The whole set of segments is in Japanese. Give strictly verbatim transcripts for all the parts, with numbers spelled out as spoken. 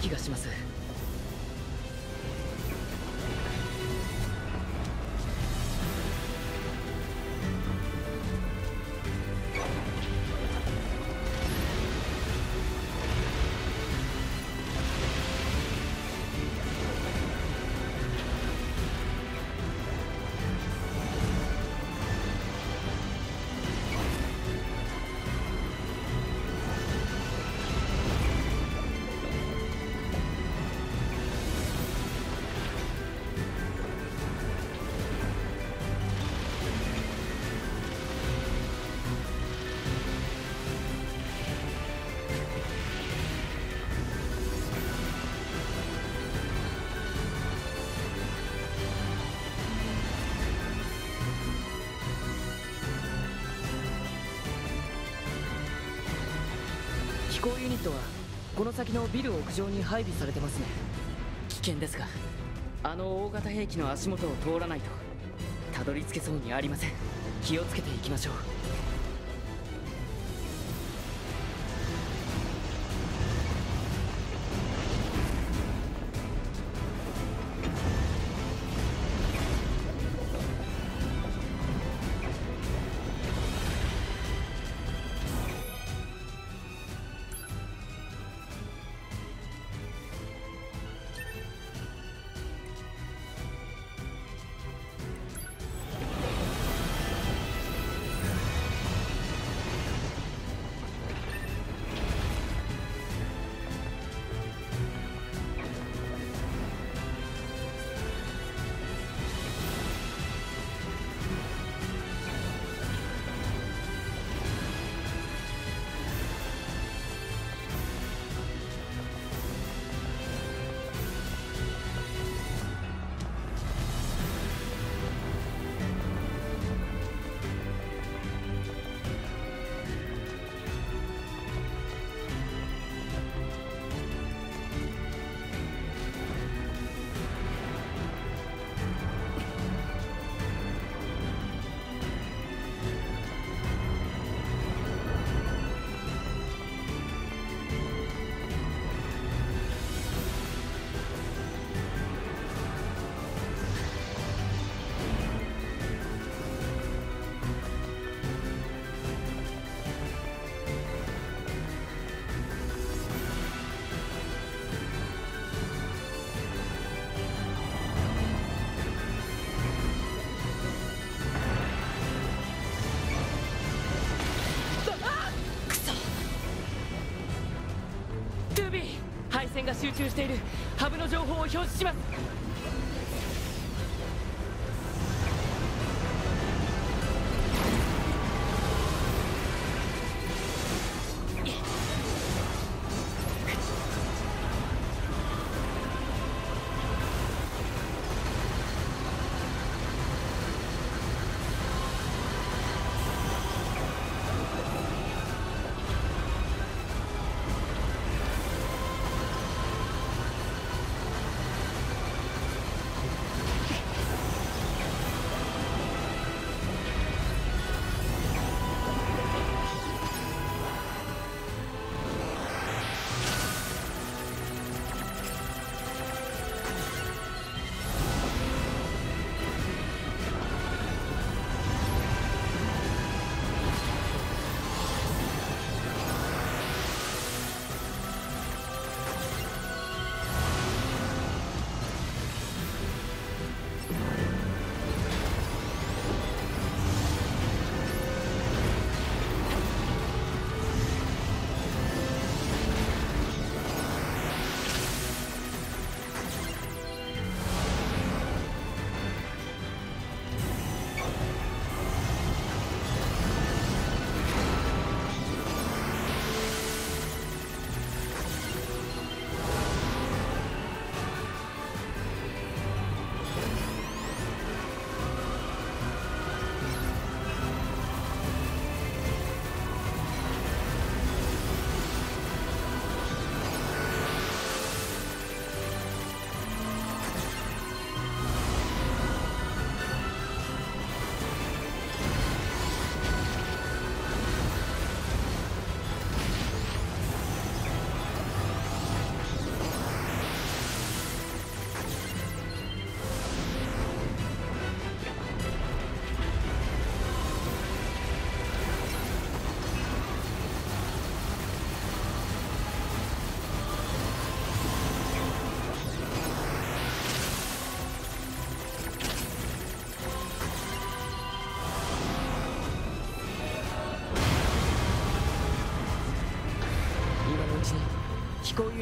気がします。飛行ユニットはこの先のビル屋上に配備されてますね。危険ですが、あの大型兵器の足元を通らないとたどり着けそうにありません。気をつけていきましょう。配線が集中している。ハブの情報を表示します。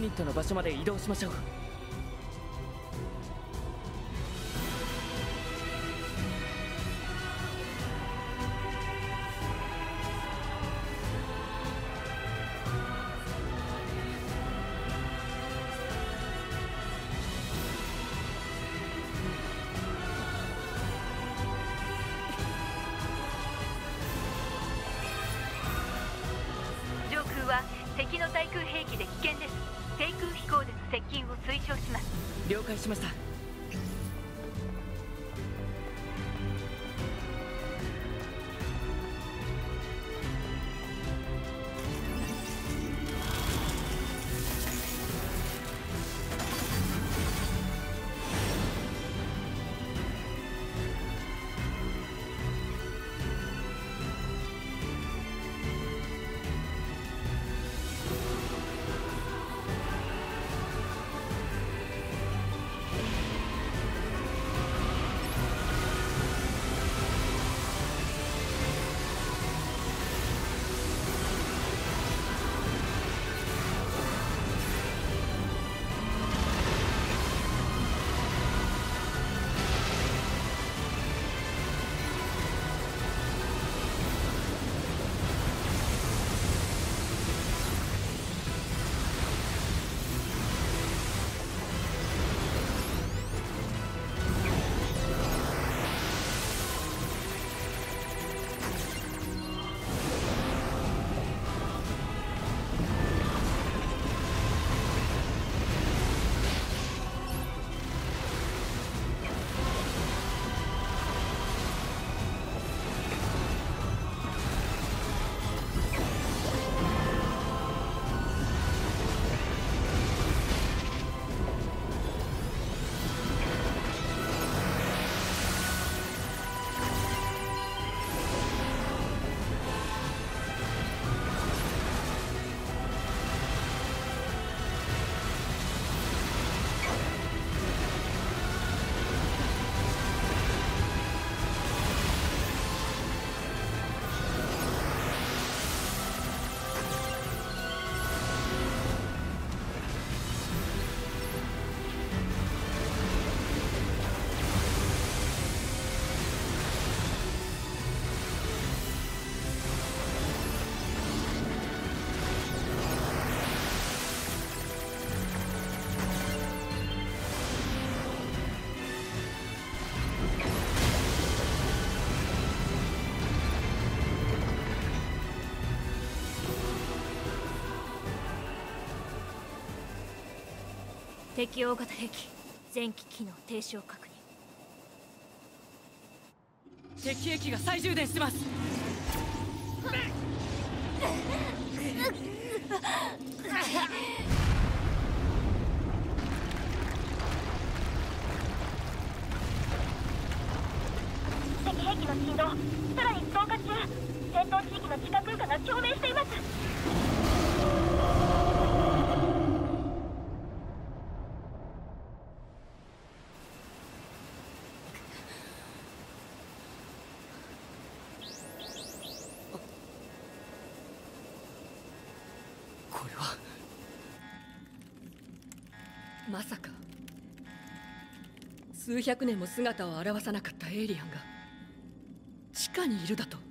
ニットの場所まで移動しましょう。 上空は敵の対空兵器で危険です。低空飛行での接近を推奨します。 了解しました。 敵大型兵器前期機能停止を確認。 敵兵器が再充電してます。 敵兵器の振動さらに増加中。戦闘地域の地下空間が共鳴しています。 これはまさか数百年も姿を現さなかったエイリアンが地下にいるだと。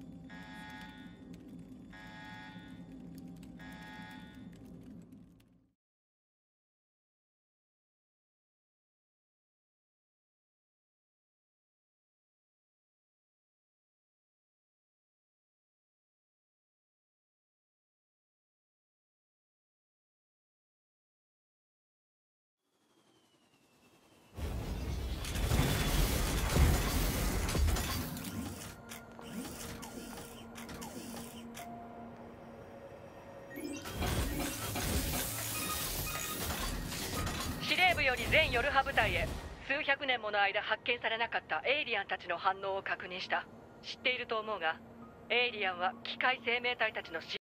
司令部より全ヨルハ部隊へ数百年もの間発見されなかったエイリアンたちの反応を確認した。知っていると思うがエイリアンは機械生命体たちの